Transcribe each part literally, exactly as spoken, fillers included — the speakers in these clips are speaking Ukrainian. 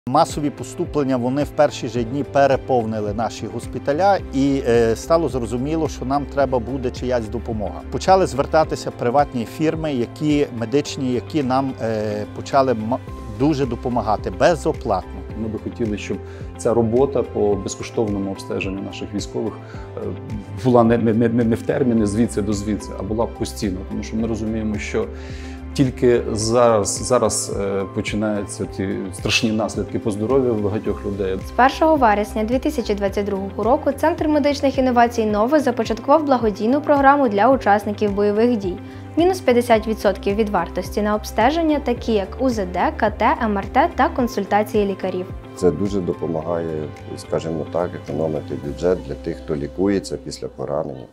Масові поступлення, вони в перші ж дні переповнили наші госпіталя і е, стало зрозуміло, що нам треба буде чиясь допомога. Почали звертатися приватні фірми, які медичні, які нам е, почали дуже допомагати безоплатно. Ми би хотіли, щоб ця робота по безкоштовному обстеженню наших військових була не, не, не в терміни звідси до звідси, а була постійно. Тому що ми розуміємо, що тільки зараз, зараз починаються ті страшні наслідки по здоров'ю багатьох людей. З першого вересня дві тисячі двадцять другого року Центр медичних інновацій «Ново» започаткував благодійну програму для учасників бойових дій. Мінус п'ятдесят відсотків від вартості на обстеження, такі як У З Д, К Т, Ем Ер Те та консультації лікарів. Це дуже допомагає, скажімо так, економити бюджет для тих, хто лікується після поранення.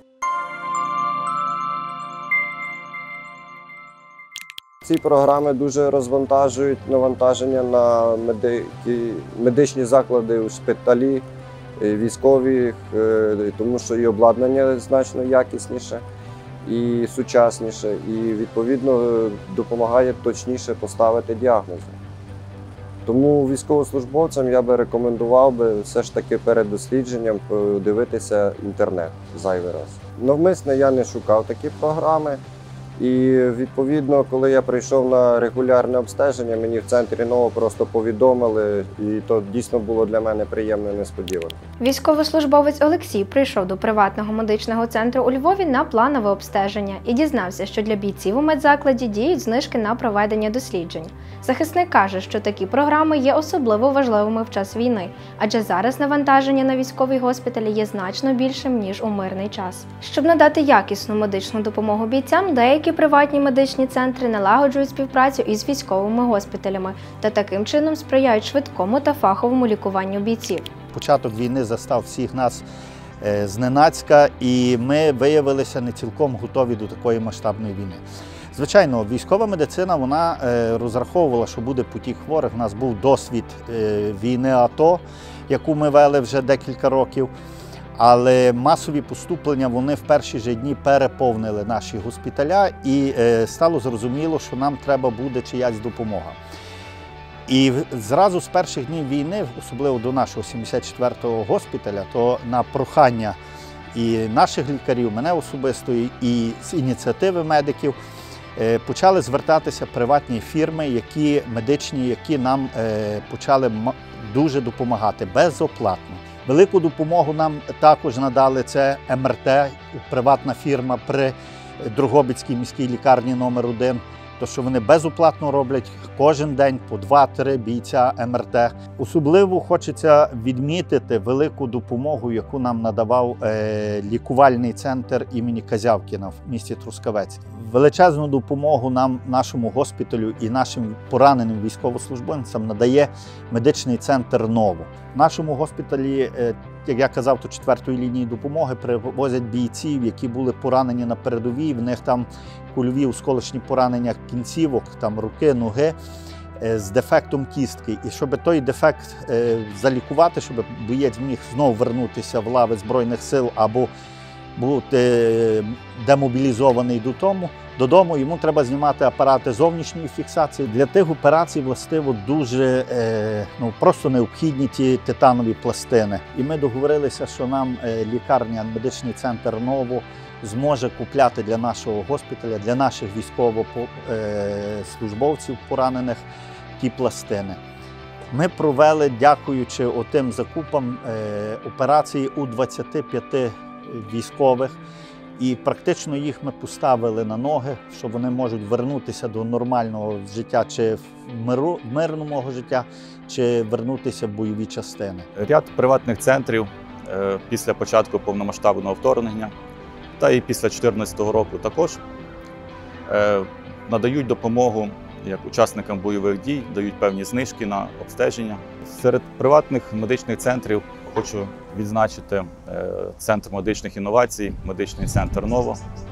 Ці програми дуже розвантажують навантаження на медики, медичні заклади у шпиталі, військові, тому що і обладнання значно якісніше і сучасніше, і відповідно допомагає точніше поставити діагнози. Тому військовослужбовцям я би рекомендував би все ж таки перед дослідженням подивитися інтернет зайвий раз. Навмисно я не шукав такі програми. І відповідно, коли я прийшов на регулярне обстеження, мені в центрі «Ново» просто повідомили, і то дійсно було для мене приємною несподіванкою. Військовослужбовець Олексій прийшов до приватного медичного центру у Львові на планове обстеження і дізнався, що для бійців у медзакладі діють знижки на проведення досліджень. Захисник каже, що такі програми є особливо важливими в час війни, адже зараз навантаження на військові госпіталі є значно більшим, ніж у мирний час. Щоб надати якісну медичну допомогу бійцям, деякі приватні медичні центри налагоджують співпрацю із військовими госпіталями та таким чином сприяють швидкому та фаховому лікуванню бійців. Початок війни застав всіх нас е, зненацька, і ми виявилися не цілком готові до такої масштабної війни. Звичайно, військова медицина, вона е, розраховувала, що буде потік хворих. У нас був досвід е, війни АТО, яку ми вели вже декілька років. Але масові поступлення, вони в перші ж дні переповнили наші госпіталя і е, стало зрозуміло, що нам треба буде чиясь допомога. І зразу з перших днів війни, особливо до нашого сімдесят четвертого госпіталя, то на прохання і наших лікарів, мене особисто, і з ініціативи медиків, е, почали звертатися приватні фірми, які медичні, які нам е, почали дуже допомагати безоплатно. Велику допомогу нам також надали це Ем Ер Те, приватна фірма при Дрогобицькій міській лікарні номер один. То, що вони безоплатно роблять кожен день по два-три бійця Ем Ер Те. Особливо хочеться відмітити велику допомогу, яку нам надавав е, лікувальний центр імені Казявкіна в місті Трускавець. Величезну допомогу нам, нашому госпіталю і нашим пораненим військовослужбовцям надає медичний центр «Ново». В нашому госпіталі, е, як я казав, то четвертої лінії допомоги привозять бійців, які були поранені на передовій. В них там кульові осколочні поранення кінцівок, там руки, ноги з дефектом кістки. І щоб той дефект залікувати, щоб боєць міг знову вернутися в лави Збройних сил або бути демобілізований додому, додому, йому треба знімати апарати зовнішньої фіксації. Для тих операцій властиво дуже ну, просто необхідні ті титанові пластини. І ми договорилися, що нам лікарня, медичний центр «Ново» зможе купляти для нашого госпіталя, для наших військовослужбовців поранених ті пластини. Ми провели, дякуючи отим закупам, операції у двадцяти п'яти військових, і практично їх ми поставили на ноги, що вони можуть вернутися до нормального життя, чи в миру, мирного життя, чи вернутися в бойові частини. Ряд приватних центрів після початку повномасштабного вторгнення та і після дві тисячі чотирнадцятого року також надають допомогу як учасникам бойових дій, дають певні знижки на обстеження. Серед приватних медичних центрів хочу відзначити Центр медичних інновацій, медичний центр «Ново»,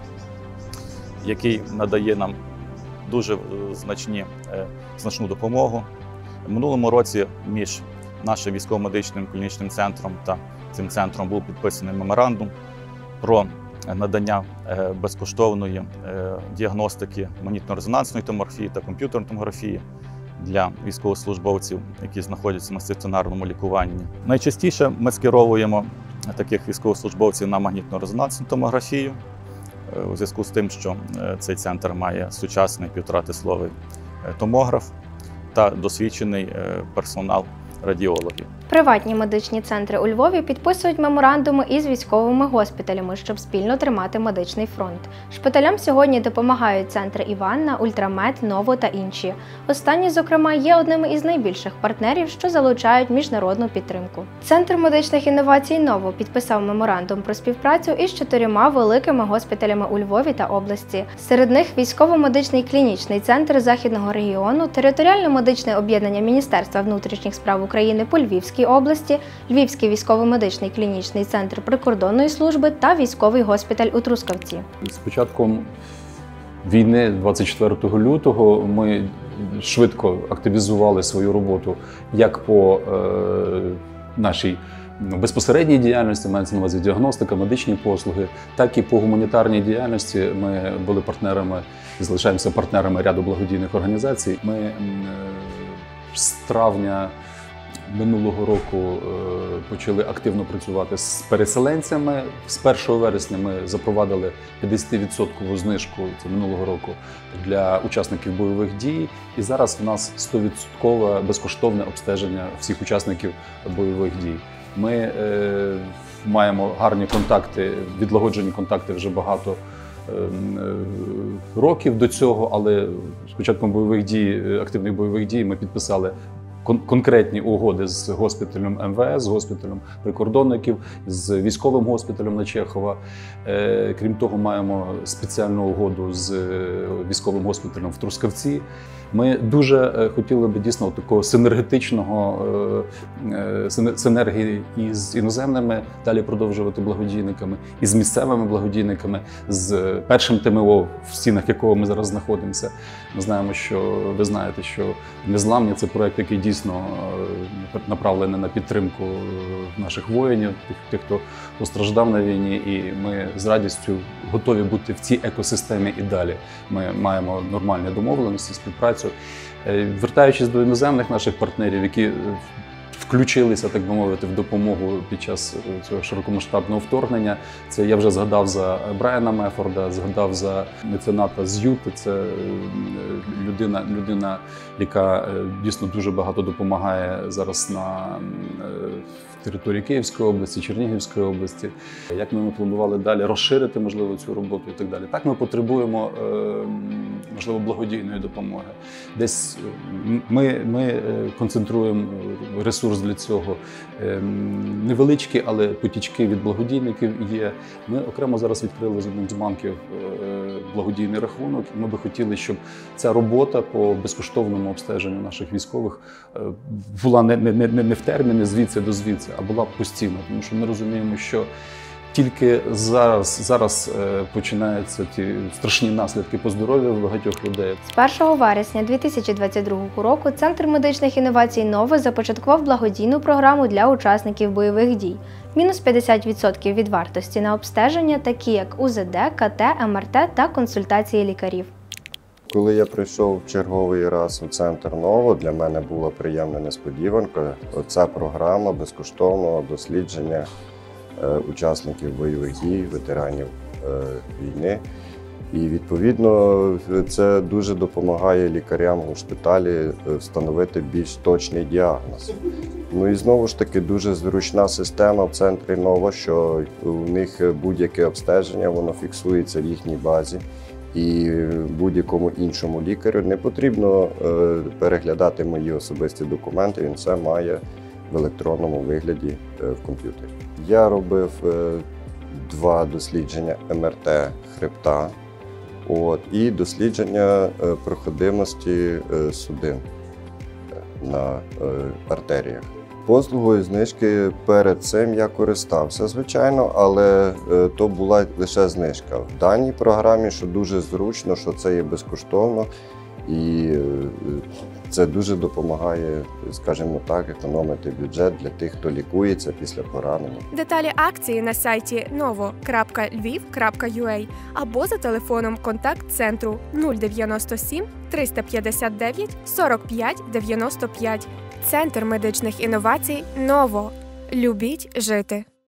який надає нам дуже значні, значну допомогу. В минулому році між нашим військово-медичним клінічним центром та цим центром був підписаний меморандум про надання безкоштовної діагностики магнітно-резонансної томографії та комп'ютерної томографії для військовослужбовців, які знаходяться на стаціонарному лікуванні. Найчастіше ми скеровуємо таких військовослужбовців на магнітно-резонансну томографію, у зв'язку з тим, що цей центр має сучасний півторатисловий томограф та досвідчений персонал радіологів. Приватні медичні центри у Львові підписують меморандуми із військовими госпіталями, щоб спільно тримати медичний фронт. Шпиталям сьогодні допомагають центри Іванна, Ультрамед, Ново та інші. Останні, зокрема, є одними із найбільших партнерів, що залучають міжнародну підтримку. Центр медичних інновацій Ново підписав меморандум про співпрацю із чотирьома великими госпіталями у Львові та області. Серед них військово-медичний клінічний центр Західного регіону, територіально-медичне об'єднання Міністерства внутрішніх справ України по Львівській області, Львівський військово-медичний клінічний центр прикордонної служби та військовий госпіталь у Трускавці. З початком війни двадцять четвертого лютого ми швидко активізували свою роботу як по е, нашій безпосередній діяльності, мається на увазі діагностика, медичні послуги, так і по гуманітарній діяльності. Ми були партнерами і залишаємося партнерами ряду благодійних організацій. Ми е, з травня минулого року почали активно працювати з переселенцями. З першого вересня ми запровадили п'ятдесятивідсоткову знижку, це минулого року, для учасників бойових дій. І зараз в нас сто відсотків безкоштовне обстеження всіх учасників бойових дій. Ми е, маємо гарні контакти, відлагоджені контакти вже багато років до цього, але з початком бойових дій, активних бойових дій ми підписали конкретні угоди з госпіталем Ем Ве Ес, з госпіталем прикордонників, з військовим госпіталем на Чехова. Крім того, маємо спеціальну угоду з військовим госпіталем в Трускавці. Ми дуже хотіли би дійсно такого синергетичного синергії із іноземними, далі продовжувати благодійниками, і з місцевими благодійниками, з першим Те Ем О, в стінах якого ми зараз знаходимося. Ми знаємо, що ви знаєте, що Незламні – це проект, який дійсно направлений на підтримку наших воїнів, тих, тих, хто постраждав на війні, і ми з радістю готові бути в цій екосистемі і далі. Ми маємо нормальні домовленості, співпрацю. Вертаючись до іноземних наших партнерів, які включилися, так би мовити, в допомогу під час цього широкомасштабного вторгнення. Це я вже згадав за Брайана Мефорда, згадав за мецената з Юти. Це людина, людина, яка дійсно дуже багато допомагає зараз на території Київської області, Чернігівської області. Як ми планували далі розширити, можливо, цю роботу і так далі. Так ми потребуємо, можливо, благодійної допомоги. Десь ми, ми концентруємо ресурс для цього. Невеличкі, але потічки від благодійників є. Ми окремо зараз відкрили з одним з банків благодійний рахунок. І ми би хотіли, щоб ця робота по безкоштовному обстеженню наших військових була не, не, не, не в терміни звідси до звідси, а була постійно. Тому що ми розуміємо, що тільки зараз, зараз починаються ті страшні наслідки по здоров'ю багатьох людей. З першого вересня дві тисячі двадцять другого року Центр медичних інновацій «Ново» започаткував благодійну програму для учасників бойових дій. Мінус п'ятдесят відсотків від вартості на обстеження, такі як У Зе Де, Ка Те, Ем Ер Те та консультації лікарів. Коли я прийшов в черговий раз у Центр «Ново», для мене була приємна несподіванка. Оця програма безкоштовного дослідження учасників бойових дій, ветеранів війни. І, відповідно, це дуже допомагає лікарям у шпиталі встановити більш точний діагноз. Ну і знову ж таки дуже зручна система в Центрі «Ново», що у них будь-яке обстеження, воно фіксується в їхній базі. І будь-якому іншому лікарю не потрібно переглядати мої особисті документи, він все має в електронному вигляді в комп'ютері. Я робив два дослідження Ем Ер Те хребта от, і дослідження проходимості судин на артеріях. Послугою знижки перед цим я користався, звичайно, але то була лише знижка. В даній програмі, що дуже зручно, що це є безкоштовно, І це дуже допомагає, скажімо так, економити бюджет для тих, хто лікується після поранення. Деталі акції на сайті novo крапка lviv крапка ua або за телефоном контакт-центру нуль дев'яносто сім триста п'ятдесят дев'ять сорок п'ять дев'яносто п'ять. Центр медичних інновацій «Ново». Любіть жити.